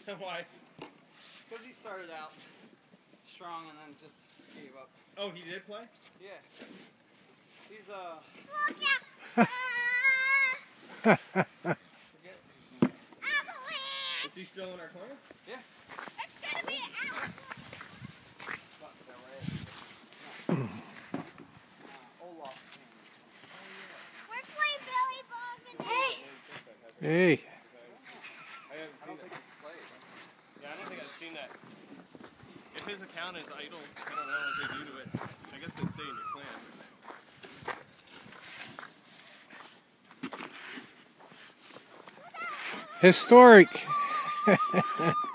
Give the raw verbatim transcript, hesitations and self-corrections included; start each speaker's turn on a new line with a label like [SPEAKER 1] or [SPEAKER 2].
[SPEAKER 1] Why?
[SPEAKER 2] Because he started out strong and then just gave up.
[SPEAKER 1] Oh, he did play?
[SPEAKER 2] Yeah. He's uh.
[SPEAKER 1] Is he still in our corner?
[SPEAKER 2] Yeah.
[SPEAKER 3] It's gonna be out. We're playing Billy Bob and Hey.
[SPEAKER 4] Hey.
[SPEAKER 1] I haven't seen it. Yeah, I don't think I've seen that. If his account is idle, I don't know what they do to it. I guess they stay in your clan.
[SPEAKER 4] Historic.